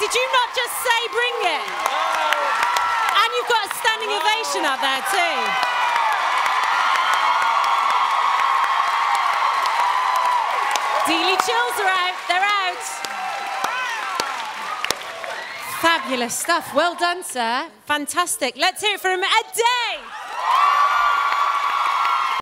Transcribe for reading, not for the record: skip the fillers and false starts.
Did you not just say bring it? And you've got a standing ovation up there too. Dealey chills are out. They're out. Fabulous stuff. Well done, sir. Fantastic. Let's hear it from Ade.